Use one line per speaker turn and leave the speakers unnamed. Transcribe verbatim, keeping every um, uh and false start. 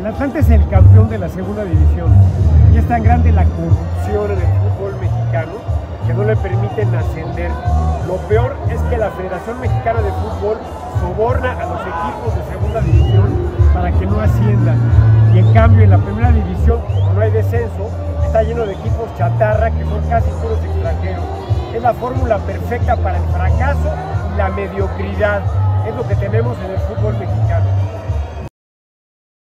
Atlante es el campeón de la segunda división y es tan grande la corrupción en el fútbol mexicano que no le permiten ascender. Lo peor es que la Federación Mexicana de Fútbol soborna a los equipos de segunda división para que no asciendan. Y en cambio en la primera división, como no hay descenso, está lleno de equipos chatarra que son casi puros extranjeros. Es la fórmula perfecta para el fracaso y la mediocridad. Es lo que tenemos en el fútbol mexicano.